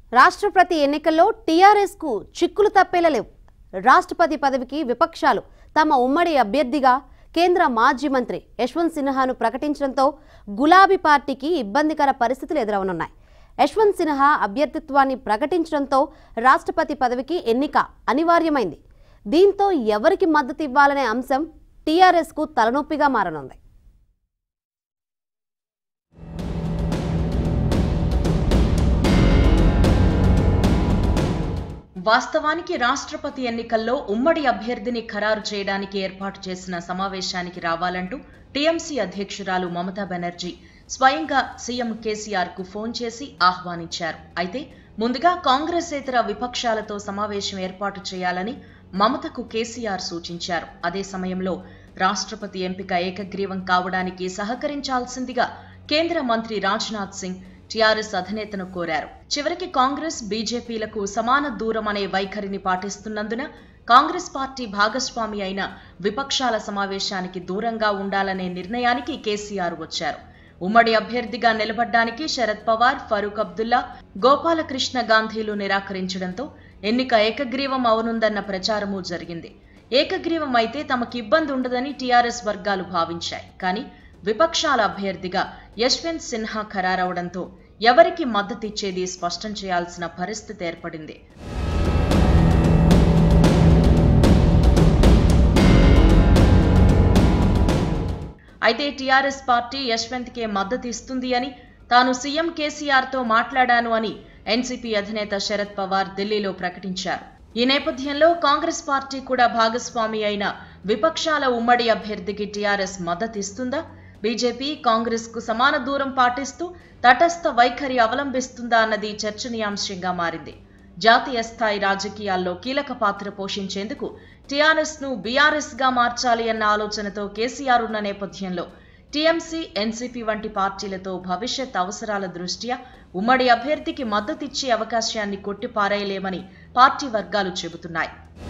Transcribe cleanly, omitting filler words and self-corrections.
రాష్ట్రపతి ఎన్నికల్లో టీఆర్ఎస్ కు చిక్కులు తప్పేలా లేవు. రాష్ట్రపతి పదవికి విపక్షాలు తమ ఉమ్మడి అభ్యర్థిగా కేంద్ర మాజీ మంత్రి యశ్వంత్ సిన్హాను ప్రకటించడంతో గులాబీ పార్టీకి ఇబ్బందికర పరిస్థితులు ఎదురవనున్నాయి. యశ్వంత్ సిన్హా అభ్యర్థిత్వాన్ని ప్రకటించడంతో రాష్ట్రపతి పదవికి ఎన్నిక అనివార్యమైంది. దీంతో ఎవరికి మద్దతు ఇవ్వాలనే అంశం టీఆర్ఎస్ కు తలనొప్పిగా మారనుంది. వాస్తవానికి రాష్ట్రపతి ఎన్నికల్లో ఉమ్మడి అభ్యర్థిని ఖరారు చేయడానికి ఏర్పాటు చేసిన సమావేశానికి రావాలంటూ టీఎంసీ అధ్యక్షురాలు మమతా బెనర్జీ స్వయంగా సీఎం కేసీఆర్ కు ఫోన్ చేసి ఆహ్వానించారు. అయితే ముందుగా కాంగ్రెసేతర విపక్షాలతో సమావేశం ఏర్పాటు చేయాలని మమతకు కేసీఆర్ సూచించారు. అదే సమయంలో రాష్ట్రపతి ఎంపిక ఏకగ్రీవం కావడానికి సహకరించాల్సిందిగా కేంద్ర మంత్రి రాజ్నాథ్ సింగ్ టీఆర్ఎస్ అధినేతను కోరారు. చివరికి కాంగ్రెస్ బీజేపీలకు సమాన దూరం అనే వైఖరిని పాటిస్తున్నందున కాంగ్రెస్ పార్టీ భాగస్వామి అయిన విపక్షాల సమావేశానికి దూరంగా ఉండాలనే నిర్ణయానికి కేసీఆర్ వచ్చారు. ఉమ్మడి అభ్యర్థిగా నిలబడ్డానికి శరద్ పవార్, ఫరూక్ అబ్దుల్లా, గోపాలకృష్ణ గాంధీలు నిరాకరించడంతో ఎన్నిక ఏకగ్రీవం అవనుందన్న ప్రచారమూ జరిగింది. ఏకగ్రీవం అయితే తమకు ఇబ్బంది ఉండదని టీఆర్ఎస్ వర్గాలు భావించాయి. కానీ విపక్షాల అభ్యర్థిగా యశ్వంత్ సిన్హా ఖరారవడంతో ఎవరికి మద్దతిచ్చేది స్పష్టం చేయాల్సిన పరిస్థితి ఏర్పడింది. అయితే టీఆర్ఎస్ పార్టీ యశ్వంత్కే మద్దతు ఇస్తుంది అని, తాను సీఎం కేసీఆర్తో మాట్లాడాను అని ఎన్సీపీ అధినేత శరద్ పవార్ ఢిల్లీలో ప్రకటించారు. ఈ నేపథ్యంలో కాంగ్రెస్ పార్టీ కూడా భాగస్వామి అయిన విపక్షాల ఉమ్మడి అభ్యర్థికి టీఆర్ఎస్ మద్దతు ఇస్తుందా? బీజేపీ కాంగ్రెస్ కు సమాన దూరం పాటిస్తూ తటస్థ వైఖరి అవలంబిస్తుందా అన్నది చర్చనీయాంశంగా మారింది. జాతీయ స్థాయి రాజకీయాల్లో కీలక పాత్ర పోషించేందుకు టీఆర్ఎస్ ను బీఆర్ఎస్ గా మార్చాలి అన్న ఆలోచనతో కేసీఆర్ ఉన్న నేపథ్యంలో టీఎంసీ, ఎన్సీపీ వంటి పార్టీలతో భవిష్యత్ అవసరాల దృష్ట్యా ఉమ్మడి అభ్యర్థికి మద్దతిచ్చే అవకాశాన్ని కొట్టిపారేయలేమని పార్టీ వర్గాలు చెబుతున్నాయి.